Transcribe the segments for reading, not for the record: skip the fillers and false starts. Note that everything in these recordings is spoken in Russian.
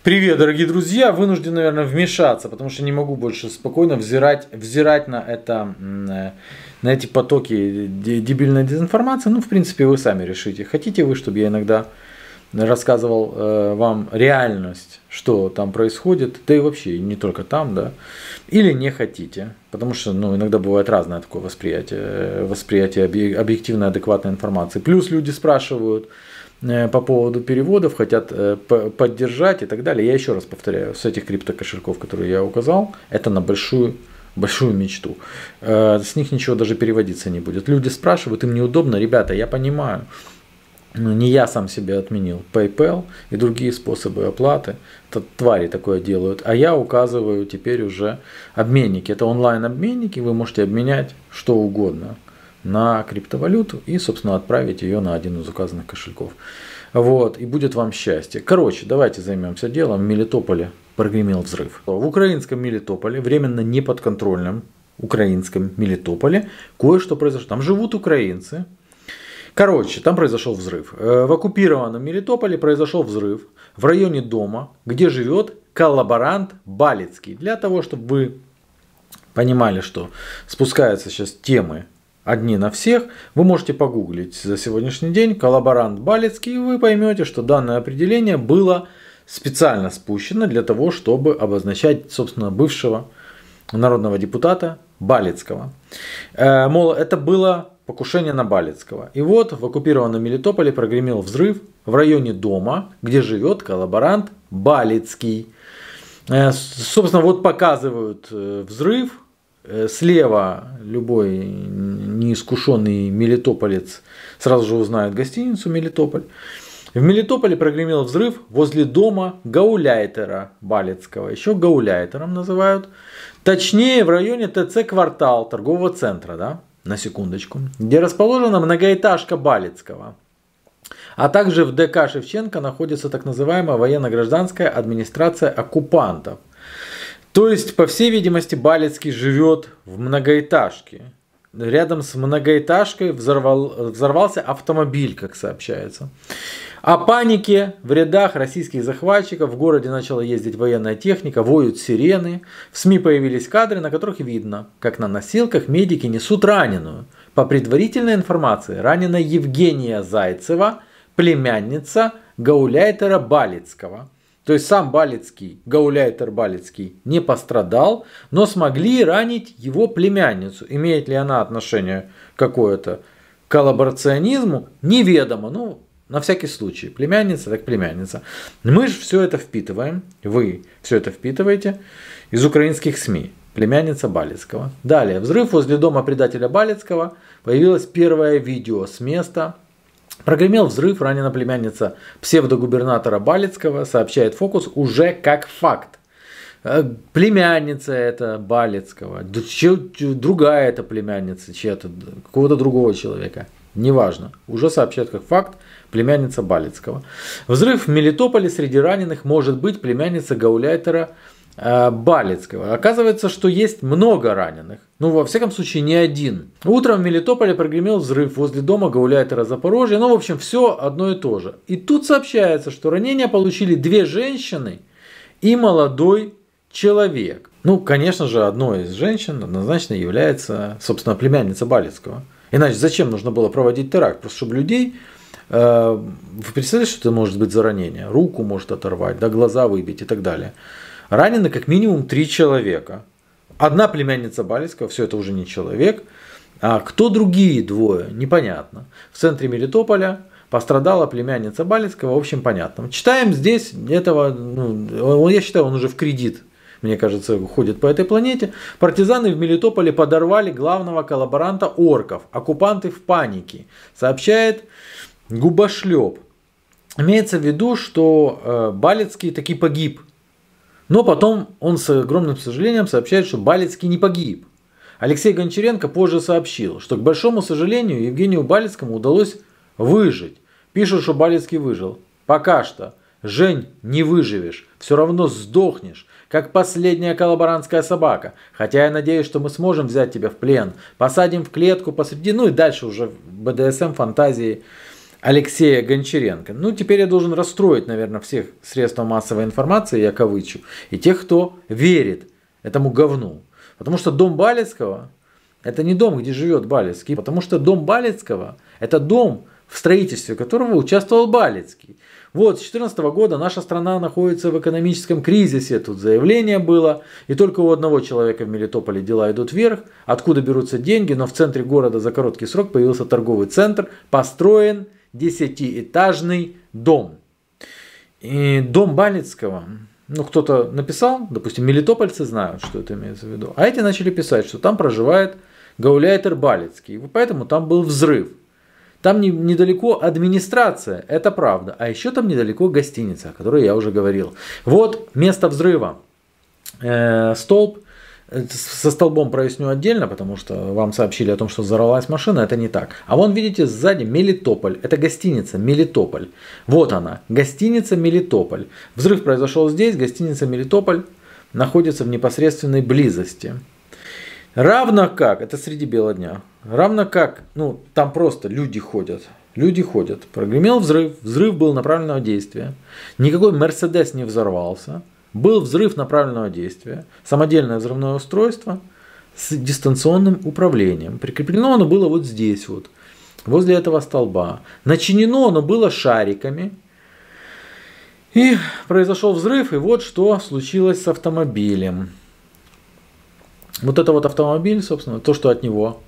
Привет, дорогие друзья! Вынужден, наверное, вмешаться, потому что не могу больше спокойно взирать на эти потоки дебильной дезинформации. Ну, в принципе, вы сами решите. Хотите вы, чтобы я иногда рассказывал вам реальность, что там происходит, да и вообще не только там, да, или не хотите, потому что, иногда бывает разное такое восприятие объективной, адекватной информации. Плюс люди спрашивают по поводу переводов, хотят поддержать и так далее. Я еще раз повторяю, с этих криптокошельков, которые я указал, это на большую мечту. С них ничего даже переводиться не будет. Люди спрашивают, им неудобно. Ребята, я понимаю, не я сам себе отменил PayPal и другие способы оплаты. Это твари такое делают. А я указываю теперь уже обменники. Это онлайн-обменники, вы можете обменять что угодно на криптовалюту и, собственно, отправить ее на один из указанных кошельков. Вот, и будет вам счастье. Короче, давайте займемся делом. В Мелитополе прогремел взрыв. В украинском Мелитополе, временно неподконтрольном украинском Мелитополе, кое-что произошло. Там живут украинцы. Короче, там произошел взрыв. В оккупированном Мелитополе произошел взрыв в районе дома, где живет коллаборант Балицкий. Для того, чтобы вы понимали, что спускаются сейчас темы одни на всех, вы можете погуглить за сегодняшний день коллаборант Балицкий, и вы поймете, что данное определение было специально спущено для того, чтобы обозначать, собственно, бывшего народного депутата Балицкого. Мол, это было покушение на Балицкого. И вот в оккупированном Мелитополе прогремел взрыв в районе дома, где живет коллаборант Балицкий. Собственно, вот показывают взрыв. Слева любой неискушенный мелитополец сразу же узнает гостиницу Мелитополь. В Мелитополе прогремел взрыв возле дома гауляйтера Балицкого. Еще гауляйтером называют. Точнее, в районе ТЦ «Квартал» торгового центра, да, на секундочку, где расположена многоэтажка Балицкого. А также в ДК Шевченко находится так называемая военно-гражданская администрация оккупантов. То есть, по всей видимости, Балицкий живет в многоэтажке. Рядом с многоэтажкой взорвался автомобиль, как сообщается. О панике в рядах российских захватчиков в городе начала ездить военная техника, воют сирены. В СМИ появились кадры, на которых видно, как на носилках медики несут раненую. По предварительной информации, ранена Евгения Зайцева, племянница гауляйтера Балицкого. То есть сам Балицкий, гауляйтер Балицкий, не пострадал, но смогли ранить его племянницу. Имеет ли она отношение какое-то к коллаборационизму, неведомо. Ну, на всякий случай, племянница так племянница. Мы же все это впитываем, вы все это впитываете из украинских СМИ. Племянница Балицкого. Далее, взрыв возле дома предателя Балицкого. Появилось первое видео с места. Прогремел взрыв, ранена племянница псевдогубернатора Балицкого, сообщает Фокус уже как факт. Племянница это Балицкого, другая это племянница чья-то, какого-то другого человека, неважно, уже сообщает как факт племянница Балицкого. Взрыв в Мелитополе, среди раненых может быть племянница гауляйтера Балицкого. Оказывается, что есть много раненых. Ну, во всяком случае, не один. Утром в Мелитополе прогремел взрыв возле дома гауляйтера Запорожья. Ну, в общем, все одно и то же. И тут сообщается, что ранения получили 2 женщины и молодой человек. Ну, конечно же, одной из женщин однозначно является, собственно, племянница Балицкого. Иначе зачем нужно было проводить теракт? Просто чтобы людей... Вы представляете, что это может быть за ранение? Руку может оторвать, да, глаза выбить и так далее. Ранены как минимум 3 человека. Одна племянница Балицкого, все это уже не человек. А кто другие 2, непонятно. В центре Мелитополя пострадала племянница Балицкого, в общем, понятно. Читаем здесь этого, я считаю, он уже в кредит, мне кажется, ходит по этой планете. Партизаны в Мелитополе подорвали главного коллаборанта орков. Оккупанты в панике, сообщает Губошлеп. Имеется в виду, что Балицкий таки погиб. Но потом он с огромным сожалением сообщает, что Балицкий не погиб. Алексей Гончаренко позже сообщил, что, к большому сожалению, Евгению Балицкому удалось выжить. Пишут, что Балицкий выжил. Пока что. Жень, не выживешь. Все равно сдохнешь, как последняя коллаборантская собака. Хотя я надеюсь, что мы сможем взять тебя в плен. Посадим в клетку посреди, ну и дальше уже БДСМ, фантазии Алексея Гончаренко. Ну, теперь я должен расстроить, наверное, всех средств массовой информации, я кавычу, и тех, кто верит этому говну. Потому что дом Балецкого – это не дом, где живет Балецкий, потому что дом Балецкого – это дом, в строительстве которого участвовал Балецкий. Вот, с 2014 года наша страна находится в экономическом кризисе, тут заявление было, и только у одного человека в Мелитополе дела идут вверх, откуда берутся деньги, но в центре города за короткий срок появился торговый центр, построен 10-этажный дом. И дом Балецкого, ну кто-то написал, допустим, мелитопольцы знают, что это имеется в виду, а эти начали писать, что там проживает гауляйтер Балецкий, и поэтому там был взрыв. Там недалеко администрация, это правда. А еще там недалеко гостиница, о которой я уже говорил. Вот место взрыва. Столб. Со столбом проясню отдельно, потому что вам сообщили о том, что взорвалась машина. Это не так. А вон видите сзади Мелитополь. Это гостиница Мелитополь. Вот она. Гостиница Мелитополь. Взрыв произошел здесь. Гостиница Мелитополь находится в непосредственной близости. Равно как, это среди бела дня, равно как, ну там просто люди ходят, прогремел взрыв, взрыв был направленного действия, никакой Мерседес не взорвался, был взрыв направленного действия, самодельное взрывное устройство с дистанционным управлением, прикреплено оно было вот здесь вот, возле этого столба, начинено оно было шариками, и произошел взрыв, и вот что случилось с автомобилем. Вот это вот автомобиль, собственно, то, что от него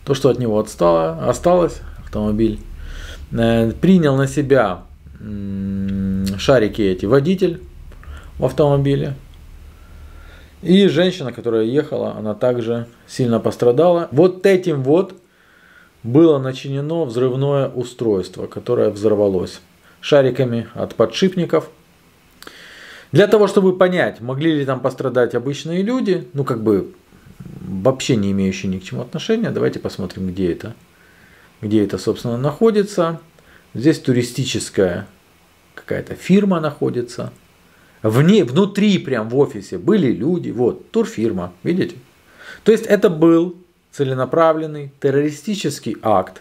осталось, автомобиль, принял на себя шарики эти водитель в автомобиле. И женщина, которая ехала, она также сильно пострадала. Вот этим вот было начинено взрывное устройство, которое взорвалось шариками от подшипников. Для того, чтобы понять, могли ли там пострадать обычные люди, ну как бы вообще не имеющие ни к чему отношения. Давайте посмотрим, где это, собственно, находится. Здесь туристическая какая-то фирма находится. Внутри, прям в офисе, были люди. Вот, турфирма, видите? То есть, это был целенаправленный террористический акт,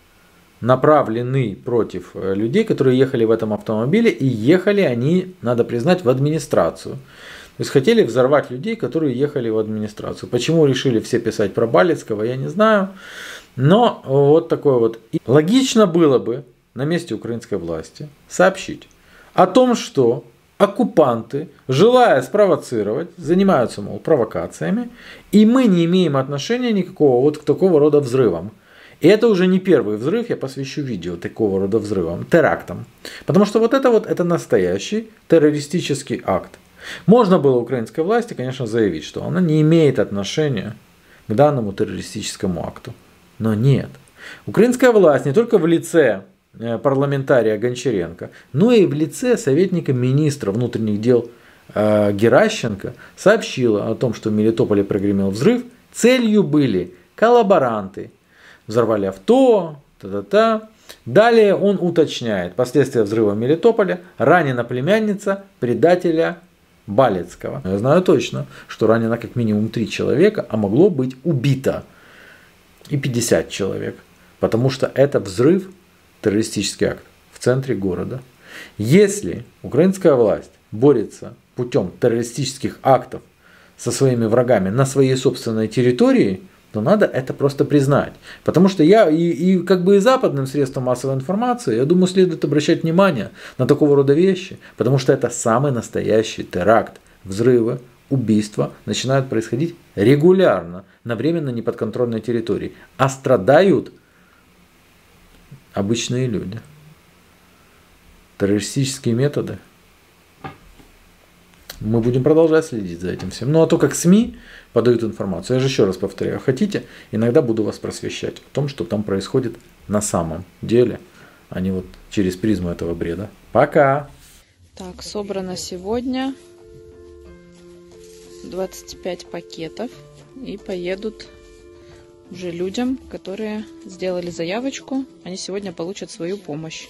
направленный против людей, которые ехали в этом автомобиле. И ехали они, надо признать, в администрацию. То есть хотели взорвать людей, которые ехали в администрацию. Почему решили все писать про Балецкого, я не знаю. Но вот такое вот. И логично было бы на месте украинской власти сообщить о том, что оккупанты, желая спровоцировать, занимаются, мол, провокациями, и мы не имеем отношения никакого вот к такого рода взрывам. И это уже не первый взрыв, я посвящу видео такого рода взрывам, терактам. Потому что вот это настоящий террористический акт. Можно было украинской власти, конечно, заявить, что она не имеет отношения к данному террористическому акту. Но нет. Украинская власть не только в лице парламентария Гончаренко, но и в лице советника министра внутренних дел Геращенко сообщила о том, что в Мелитополе прогремел взрыв. Целью были коллаборанты. Взорвали авто, та-та-та. Далее он уточняет. Последствия взрыва в Мелитополе. Ранена племянница предателя Балецкого. Я знаю точно, что ранено как минимум 3 человека, а могло быть убито и 50 человек. Потому что это взрыв, террористический акт в центре города. Если украинская власть борется путем террористических актов со своими врагами на своей собственной территории, то надо это просто признать. Потому что я как бы и западным средствам массовой информации, я думаю, следует обращать внимание на такого рода вещи, потому что это самый настоящий теракт. Взрывы, убийства начинают происходить регулярно на временно неподконтрольной территории, а страдают обычные люди. Террористические методы. Мы будем продолжать следить за этим всем. Ну а то, как СМИ подают информацию, я же еще раз повторяю, хотите, иногда буду вас просвещать о том, что там происходит на самом деле, а не вот через призму этого бреда. Пока! Так, собрано сегодня 25 пакетов и поедут уже людям, которые сделали заявочку. Они сегодня получат свою помощь.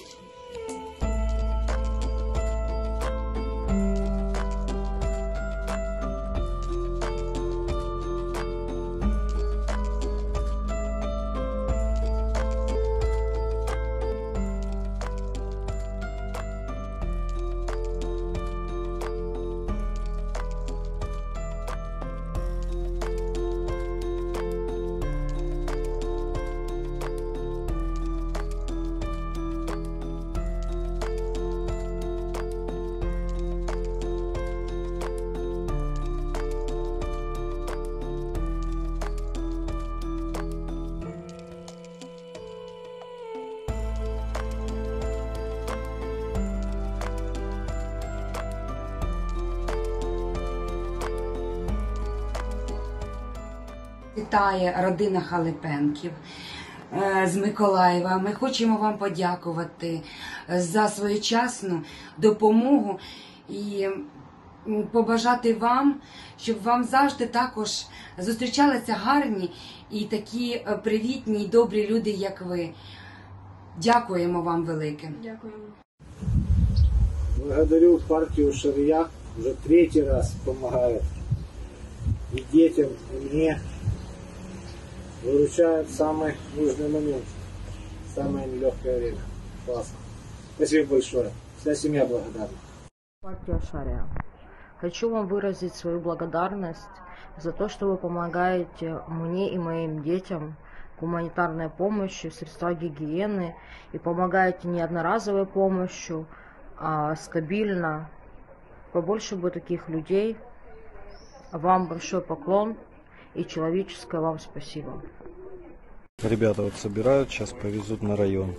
Вітає родина Халипенків з Миколаєва. Ми хочемо вам подякувати за своєчасну допомогу і побажати вам, щоб вам завжди також зустрічалися гарні і такі привітні і добрі люди, як ви. Дякуємо вам велике. Дякуємо. Благодарю партию Шария, уже 3-й раз помогает и детям, и мне. Выручают в самый нужный момент, в самое нелегкое время. Классно. Спасибо большое. Вся семья благодарна. Партия Шария. Хочу вам выразить свою благодарность за то, что вы помогаете мне и моим детям гуманитарной помощью, средства гигиены и помогаете не одноразовой помощью, а стабильно. Побольше бы таких людей. Вам большой поклон и человеческое вам спасибо. Ребята вот собирают, сейчас повезут на район.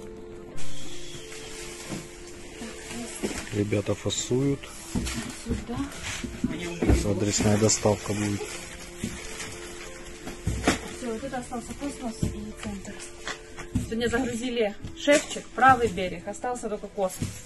Ребята фасуют. Сейчас адресная доставка будет. Все, вот это остался космос и центр. Сегодня загрузили Шевчик, правый берег, остался только космос.